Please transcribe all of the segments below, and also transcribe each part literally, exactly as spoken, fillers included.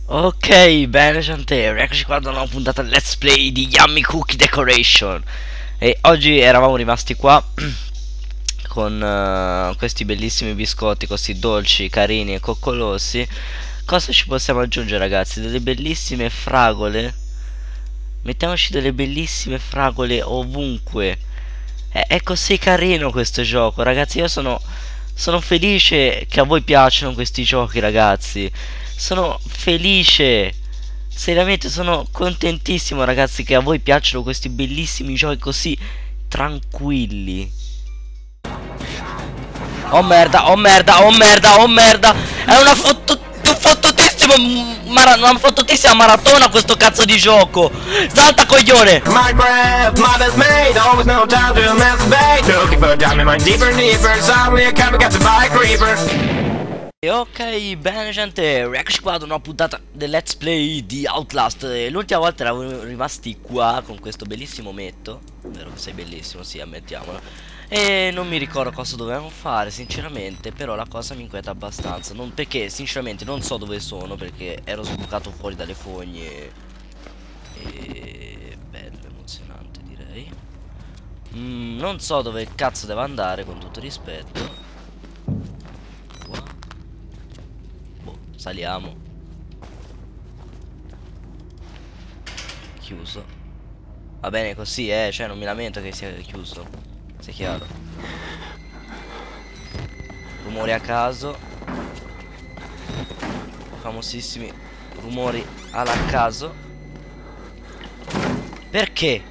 Ok, bene gente, eccoci qua da una nuova puntata del Let's Play di Yummy Cookie Decoration. E oggi eravamo rimasti qua con uh, questi bellissimi biscotti così dolci, carini e coccolosi. Cosa ci possiamo aggiungere, ragazzi? Delle bellissime fragole. Mettiamoci delle bellissime fragole ovunque. È, è così carino questo gioco, ragazzi. Io sono sono felice che a voi piacciono questi giochi, ragazzi. Sono felice. Seriamente sono contentissimo, ragazzi, che a voi piacciono questi bellissimi giochi così tranquilli. Oh merda, oh merda, oh merda, oh merda. È una foto un fottutissimo mara una fottutissima maratona questo cazzo di gioco. Salta coglione. My breath, my best mate, always no time to masturbate. Looking for diamond mine deeper, deeper. Suddenly I come got to buy a creeper. E ok, bene gente, eccoci qua ad una puntata del Let's Play di Outlast. L'ultima volta eravamo rimasti qua con questo bellissimo metto. Vero che sei bellissimo, sì, ammettiamolo. E non mi ricordo cosa dovevamo fare sinceramente, però la cosa mi inquieta abbastanza. Non perché sinceramente non so dove sono, perché ero sbucato fuori dalle fogne. E bello, emozionante direi. mm, Non so dove cazzo devo andare, con tutto rispetto. Qua. Boh, saliamo. Chiuso. Va bene così, eh, cioè non mi lamento che sia chiuso. Sia chiaro. Rumori a caso. Famosissimi rumori alla caso. Perché?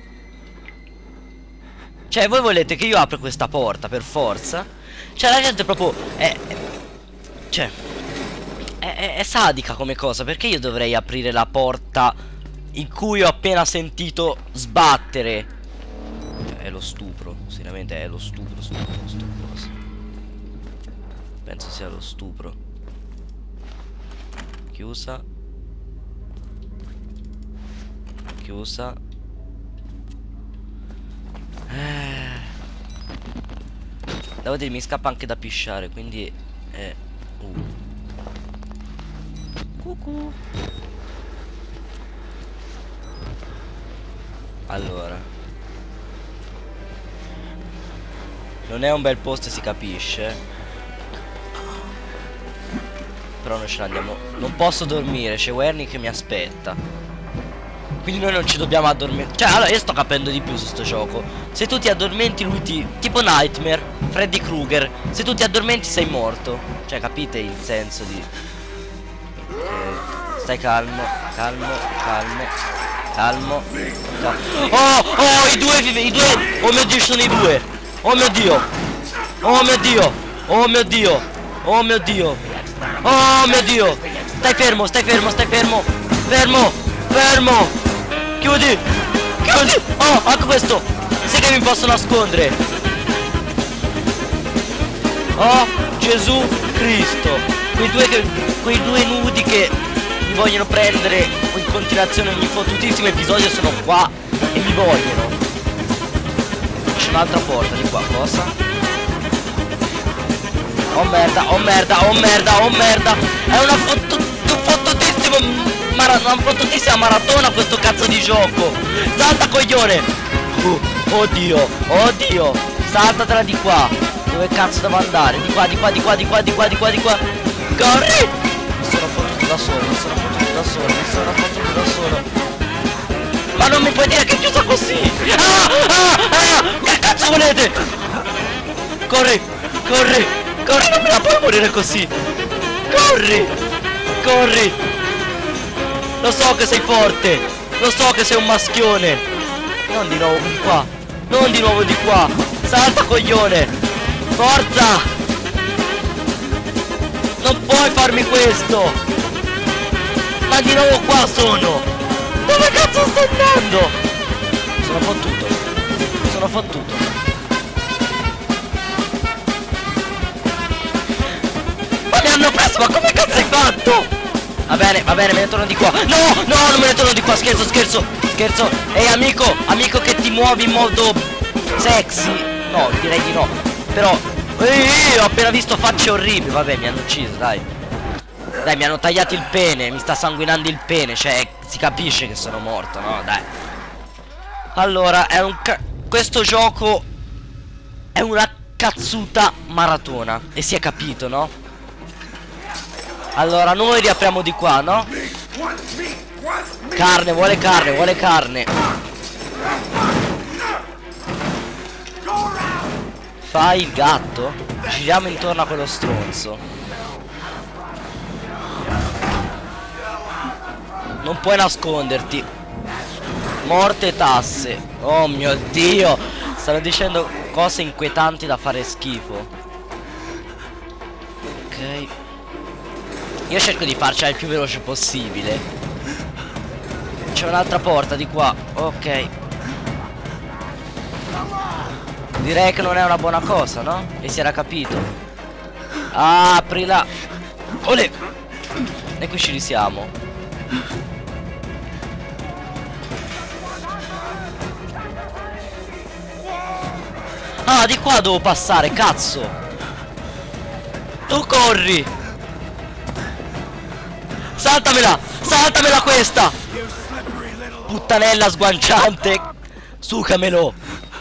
Cioè voi volete che io apra questa porta per forza? Cioè la gente proprio è, è Cioè è, è, è sadica come cosa. Perché io dovrei aprire la porta in cui ho appena sentito sbattere? È lo stupro, seriamente è lo stupro, stupro, stupro. Penso sia lo stupro. Chiusa. Chiusa. eh. Devo dire, mi scappa anche da pisciare, quindi è uh. Cucù. Allora, non è un bel posto, si capisce. Però noi ce ne andiamo. Non posso dormire, c'è Werny che mi aspetta. Quindi noi non ci dobbiamo addormentare. Cioè, allora io sto capendo di più su sto gioco. Se tu ti addormenti lui ti... tipo Nightmare, Freddy Krueger. Se tu ti addormenti sei morto. Cioè, capite il senso di... Ok, stai calmo, calmo, calmo. Calmo, calmo. Oh, oh, i due vive, i due. Oh mio Dio, ci sono i due. Oh mio Dio. Oh mio Dio. Oh mio Dio. Oh mio Dio. Oh mio Dio. Stai fermo, stai fermo, stai fermo. Fermo, fermo. Chiudi. Chiudi. Oh, anche questo. Sai che mi posso nascondere. Oh, Gesù Cristo. Quei due che, quei due nudi che mi vogliono prendere in continuazione ogni fottutissimo episodio sono qua e mi vogliono. C'è un'altra porta di qua, cosa? Oh merda, oh merda, oh merda, oh merda. È una fottu un fottutissimo mara una fottutissima maratona questo cazzo di gioco. Salta coglione. uh, Oddio, oddio. Saltatela di qua. Dove cazzo devo andare? Di qua, di qua, di qua, di qua, di qua, di qua, di qua. Corri. Mi sono fottuto da solo, mi sono fottuto da solo, mi sono fottuto da solo. Ma non mi puoi dire che è chiusa così! Ah! Ah! Ah! Che cazzo volete? Corri! Corri! Corri! Non me la puoi morire così! Corri! Corri! Lo so che sei forte! Lo so che sei un maschione! Non di nuovo di qua! Non di nuovo di qua! Salta coglione! Forza! Non puoi farmi questo! Ma di nuovo qua sono! Dove cazzo sto andando? Sono fottuto. Sono fottuto. Ma mi hanno preso, ma come cazzo hai fatto? Va bene, va bene, me ne torno di qua. No, no, non me ne torno di qua, scherzo, scherzo, scherzo. Ehi amico, amico che ti muovi in modo sexy. No, direi di no. Però, ehi, ho appena visto facce orribili. Vabbè, mi hanno ucciso, dai. Dai, mi hanno tagliato il pene, mi sta sanguinando il pene, cioè si capisce che sono morto, no? Dai. Allora, è un ca questo gioco è una cazzuta maratona, e si è capito, no? Allora, noi riapriamo di qua, no? Carne, vuole carne, vuole carne. Fai il gatto? Giriamo intorno a quello stronzo. Non puoi nasconderti. Morte e tasse. Oh mio Dio. Stanno dicendo cose inquietanti da fare schifo. Ok. Io cerco di farcela il più veloce possibile. C'è un'altra porta di qua. Ok. Direi che non è una buona cosa, no? E si era capito. Ah, aprila. Olè. E qui ci risiamo. Ah, di qua devo passare, cazzo. Tu corri. Saltamela. Saltamela questa. Puttanella sguanciante. Sucamelo.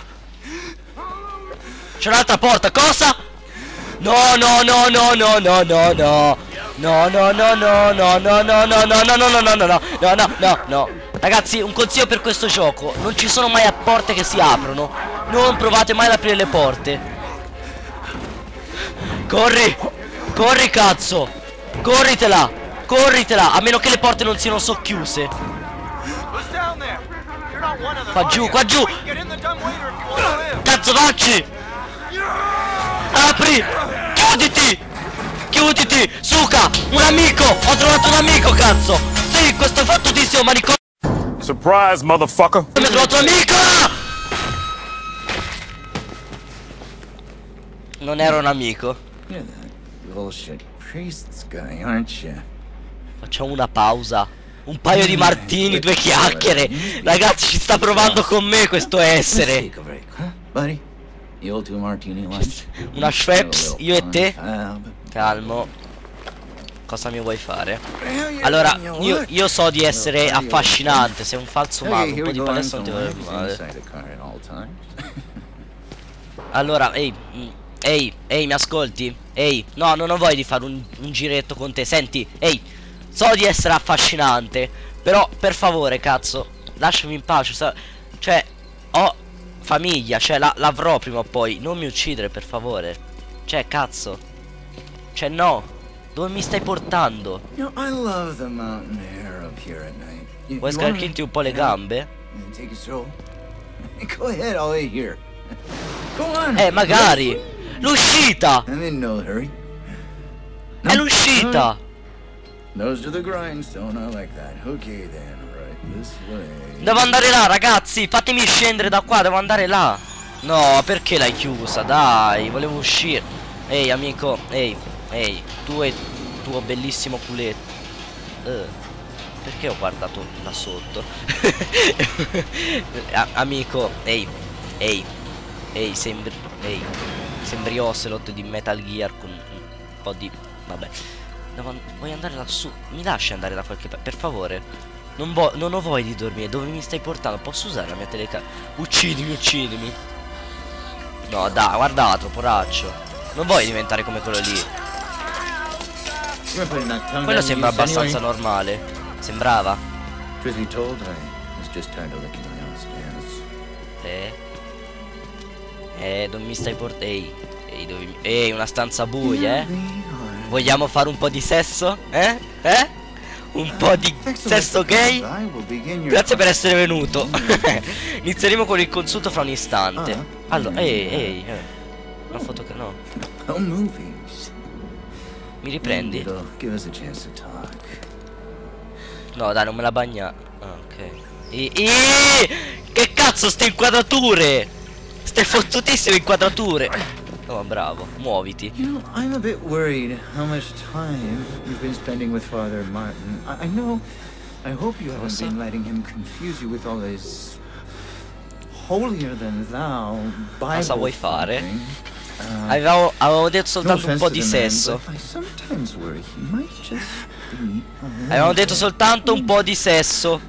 C'è un'altra porta, cosa? No, no, no, no, no, no, no, no. No, no, no, no, no, no, no, no, no, no, no, no, no, no, no, no, no, no, no. Ragazzi, un consiglio per questo gioco: non ci sono mai porte che si aprono. Non provate mai ad aprire le porte. Corri. Corri, cazzo. Corritela. Corritela. A meno che le porte non siano socchiuse. Qua giù, qua giù. Cazzo, facci. Apri. Chiuditi. Chiuditi. Suca. Un amico. Ho trovato un amico, cazzo. Sì, questo fottutissimo manicomio. Surprise, motherfucker. Mi ho trovato un amico. Non era un amico. You're that bullshit priest's guy, aren't you? Facciamo una pausa. Un paio di martini, due chiacchiere. Ragazzi, ci sta provando con me questo essere. Take a break, huh, buddy? The old two martini lunch. Una Schweppes, io e te. Calmo. Cosa mi vuoi fare? Allora, io, io so di essere affascinante. Sei un falso mago. Un po' di palestra non ti vorrebbe male. Allora, ehi, ehi, ehi, mi ascolti? Ehi, no, non ho voglia di fare un, un giretto con te. Senti, ehi, so di essere affascinante, però per favore, cazzo, lasciami in pace. So, cioè, ho famiglia, cioè l'avrò prima o poi. Non mi uccidere, per favore. Cioè, cazzo. Cioè, no. Dove mi stai portando? You know, I love the mountain air up here at night. You, Vuoi you wanna- scalchinti un po' le gambe? Yeah, take a stroll. Go ahead, I'll wait here. Go on. Eh, magari. L'uscita. I'm in no hurry. È l'uscita. Nose to the grindstone, I like that. Okay then, right this way. Devo andare là, ragazzi. Fatemi scendere da qua, devo andare là. No, perché l'hai chiusa? Dai, volevo uscire. Ehi, amico, ehi, ehi, tu e tuo bellissimo culetto. Eh, perché ho guardato là sotto? A amico, ehi, ehi, ehi, sembri, ehi, sembri Ocelot di Metal Gear con un po' di... vabbè. Devo, vuoi andare lassù? Mi lasci andare da qualche parte, per favore? Non, vo non ho voglia di dormire. Dove mi stai portando? Posso usare la mia telecamera? Uccidimi, uccidimi. No, dai, guardatelo, poraccio. Non vuoi diventare come quello lì. Quello sembra abbastanza normale. Sembrava. Truth be told, I was just tired of looking downstairs. Eh. Eh, dove mi stai portando? Ehi, ehi, dove mi... Ehi, una stanza buia, eh? Vogliamo fare un po' di sesso? Eh? Eh? Un po' di sesso gay? Grazie per essere venuto. Inizieremo con il consulto fra un istante. Allora, ehi, ehi, eh. Una foto che no. Oh, movies. Mi riprendi? It'll give us a chance to talk. No, dai, non me la bagna. Ah, ok. I I che cazzo ste inquadrature? Ste fottutissime inquadrature. Oh, bravo, muoviti. You know, I'm a bit worried how much time you've been spending with Father Martin. I, I know. I hope you haven't Cosa? been letting him confuse you with all his holier than thou Bible Cosa vuoi fare? thumping. Avevo, avevo detto No soltanto un offense po' to di the man, sesso. but I sometimes worry he might just be a little Avevamo detto bit- soltanto un po' di sesso.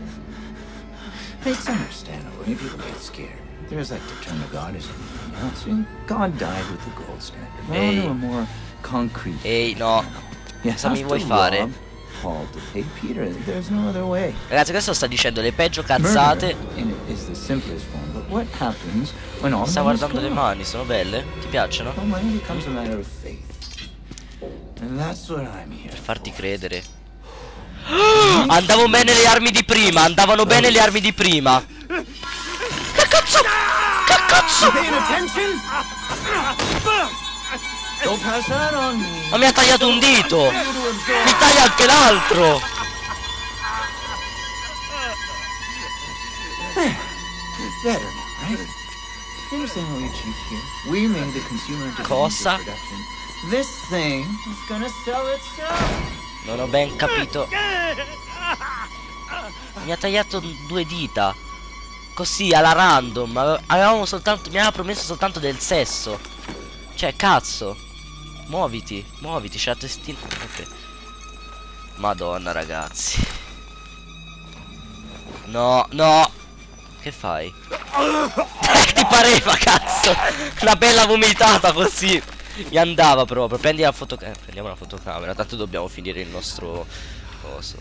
It's understandable. People get scared. There's like the term of God is anything else. And God died with the gold standard. We're on Ehi. to a more concrete. Ehi, no. You Cosa mi have vuoi to fare? rob Paul to pay Peter. There's no other way. Ragazzi, questo sta dicendo le peggio cazzate. Murder in it is the simplest form, but what happens when all Sta men is guardando le gone? mani, sono belle? Ti piacciono? Well, money becomes a matter of faith. And that's what I'm here Per farti for. credere. Andavano bene le armi di prima, andavano bene le armi di prima. Che cazzo? Che cazzo? Paying attention? Don't pass that on me. Ma mi ha tagliato un dito. Mi taglia anche l'altro. Better now, right? You understand what we achieved here? We made the consumer into the Cosa? means of production. This thing is gonna sell itself. Non ho ben capito. Mi ha tagliato due dita. Così, alla random. Ave- Avevamo soltanto. Mi aveva promesso soltanto del sesso. Cioè, cazzo. Muoviti, muoviti, c'è la testina. Ok. Madonna, ragazzi. No, no. Che fai? Eh, ti pareva, cazzo. Una bella vomitata così. Mi andava proprio. Prendi la fotocamera. Eh, prendiamo la fotocamera. Tanto dobbiamo finire il nostro coso.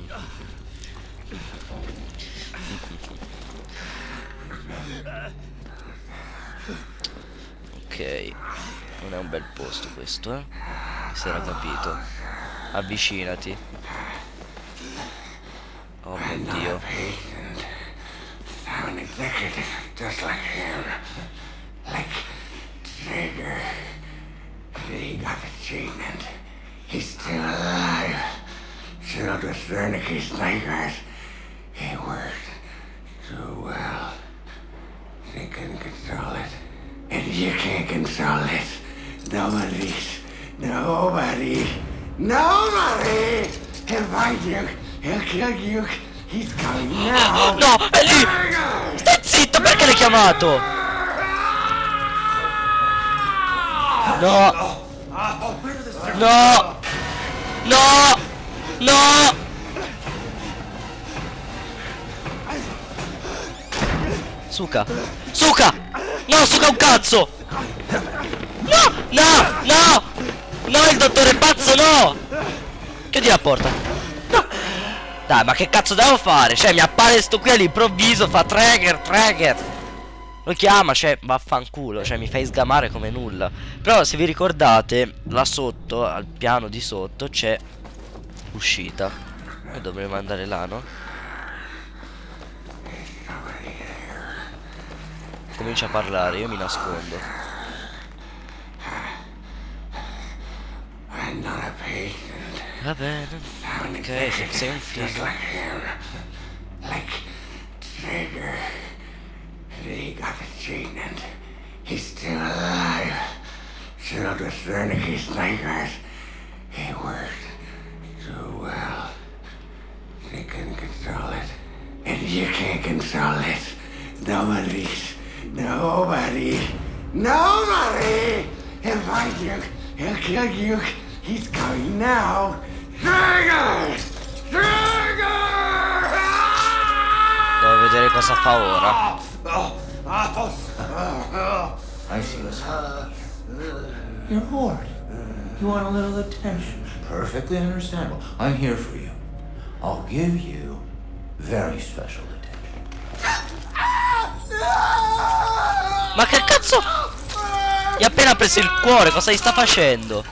Ok. Non è un bel posto questo, eh. Si era capito. Avvicinati. Oh mio Dio. I'm an executive, just like him. Like Trigger. He got the treatment. He's still alive. Sealed with Wernicke Snipers. He worked too well. They couldn't control it. And you can't control it. Nobody's. Nobody. Nobody! He'll find you. He'll kill you. He's coming now. No, è lì! Stai zitto, perché l'hai chiamato? No! No! No! No! Suka! Suka! No, Suka un cazzo! No! No! No! No, il dottore pazzo, no! Chiudi la porta. No! Dai, ma che cazzo devo fare? Cioè, mi appare sto qui all'improvviso, fa trigger, trigger. Lo chiama, cioè, vaffanculo, cioè, mi fai sgamare come nulla. Però, se vi ricordate, là sotto, al piano di sotto, c'è uscita. Noi dovremmo andare là, no? Comincia a parlare, io mi nascondo. I'm not a patient. Va bene. Ok, se sei un Just figo. like him. Like Trigger. He got the treatment. He's still alive. Sealed with Wernicke Snipers. He worked too well. They couldn't control it. And you can't control it. Nobody's. Nobody. Nobody! He'll find you. He'll kill you. He's coming now. Trigger! Trigger! Devo vedere cosa fa ora. I see what's happening. You're bored. You want a little attention. Perfectly understandable. I'm here for you. I'll give you very special attention. Ma che cazzo? Gli ha appena preso il cuore, cosa gli sta facendo?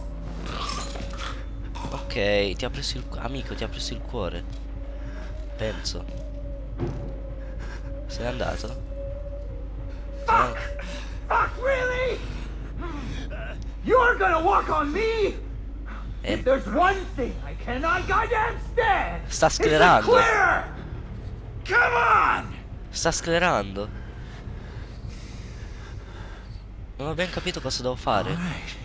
Ok, ti ha preso il cuore. Amico, ti ha preso il cuore. Penso. Se n'è andato? Fuck! Fuck, really? You're gonna walk on me? Eh, If there's one thing I cannot goddamn stand, sta it's a sclerando. clear! Come on! Sta sclerando. Non ho ben capito cosa devo fare. Alright.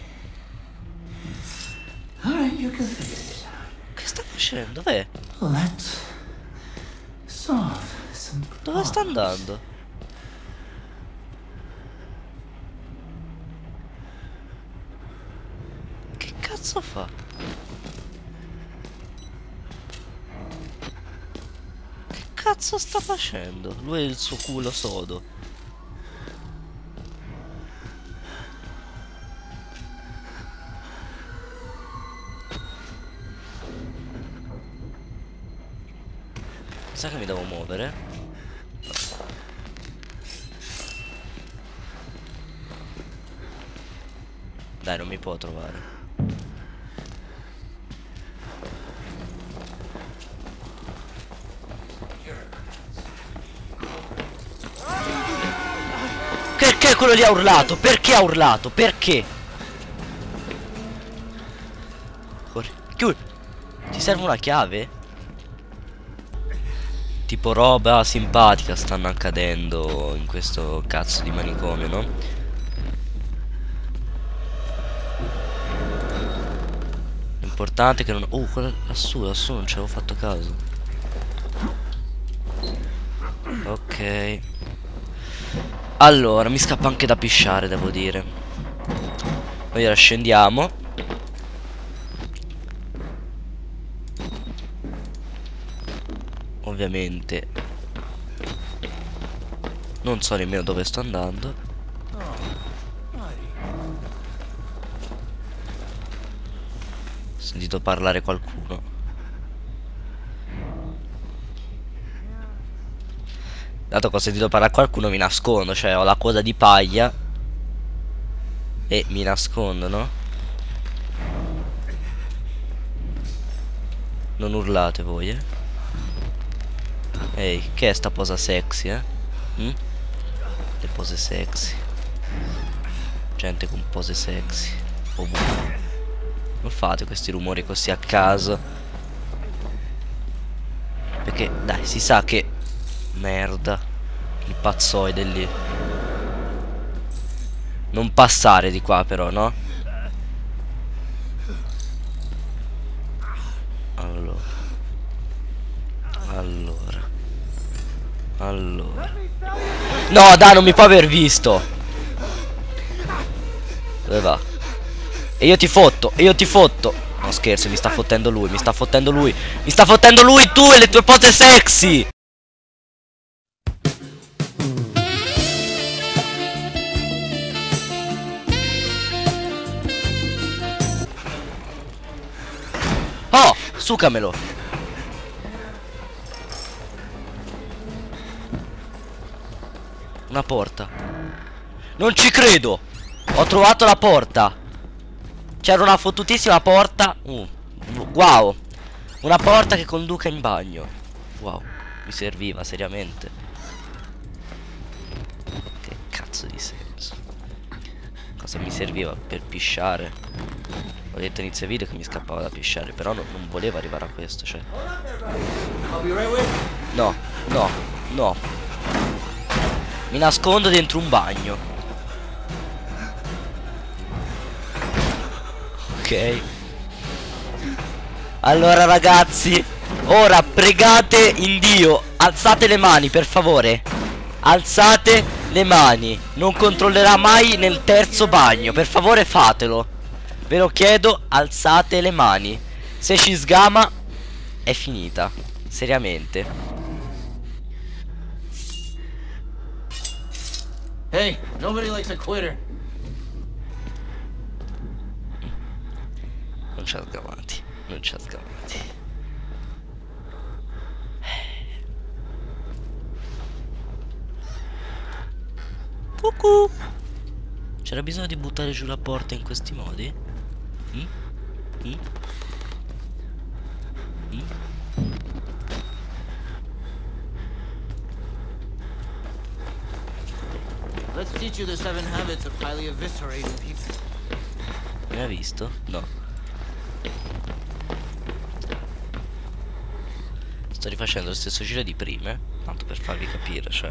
Alright, you can figure this out. Che sta facendo? Dov'è? Let's solve some Dove sta problems. andando? cazzo fa? Che cazzo sta facendo? Lui e il suo culo sodo. Sa che mi devo muovere? Dai, non mi può trovare. Perché quello lì ha urlato? Perché ha urlato? Perché? Corri. Chiudi. Ti serve una chiave? Tipo roba simpatica stanno accadendo in questo cazzo di manicomio, no? L'importante è che non... Oh, quella lassù, lassù non ci avevo fatto caso. Ok. Allora, mi scappa anche da pisciare, devo dire. Noi ora scendiamo. Ovviamente non so nemmeno dove sto andando. Ho sentito parlare qualcuno. Dato che ho sentito parlare qualcuno mi nascondo. Cioè ho la coda di paglia e mi nascondo, no? Non urlate voi, eh. Ehi, che è sta posa sexy, eh? Mm? Le pose sexy. Gente con pose sexy. Ovunque. Non fate questi rumori così a caso. Perché, dai, si sa che... Merda. Il pazzoide lì. Non passare di qua però, no? Allora. Allora. Allora. No, dai, non mi può aver visto. Dove va? E io ti fotto, e io ti fotto. No, scherzo, mi sta fottendo lui, mi sta fottendo lui. Mi sta fottendo lui, tu e le tue pose sexy. Oh, sucamelo. Una porta. Non ci credo. Ho trovato la porta. C'era una fottutissima porta. uh, Wow. Una porta che conduca in bagno. Wow. Mi serviva seriamente. Che cazzo di senso? Cosa mi serviva per pisciare? Ho detto inizio video che mi scappava da pisciare. Però no, non volevo arrivare a questo, cioè. No, no, no. Mi nascondo dentro un bagno. Ok. Allora ragazzi, ora pregate in Dio. Alzate le mani per favore. Alzate le mani. Non controllerà mai nel terzo bagno. Per favore fatelo. Ve lo chiedo, alzate le mani. Se ci sgama è finita. Seriamente. Hey, nobody likes a quitter. Non ci ha sgamati. Non ci ha sgamati. Cucù. C'era bisogno di buttare giù la porta in questi modi? Mm? Mm? Mm? Let's teach you the seven habits of highly eviscerating people. Mi ha visto? No. Sto rifacendo lo stesso giro di prima, eh? Tanto per farvi capire, cioè.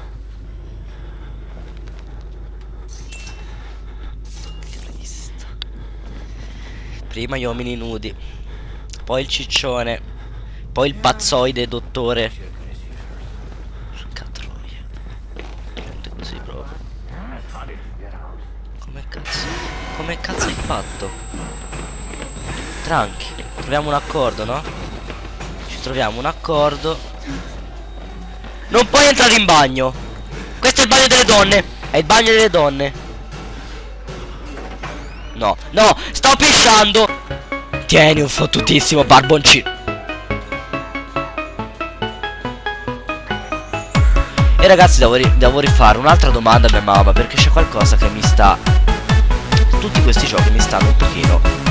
Cristo. Prima gli uomini nudi, poi il ciccione, poi il pazzoide dottore. Come cazzo? Come cazzo hai fatto? Tranquilli, troviamo un accordo, no? Ci troviamo un accordo. Non puoi entrare in bagno. Questo è il bagno delle donne. È il bagno delle donne. No, no, sto pisciando. Tieni un fottutissimo barboncino. E ragazzi, devo, ri devo rifare un'altra domanda a mia mamma, perché c'è qualcosa che mi sta... Tutti questi giochi mi stanno un pochino